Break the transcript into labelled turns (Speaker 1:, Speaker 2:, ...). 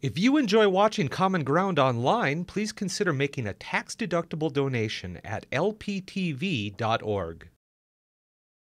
Speaker 1: If you enjoy watching Common Ground online, please consider making a tax-deductible donation at lptv.org.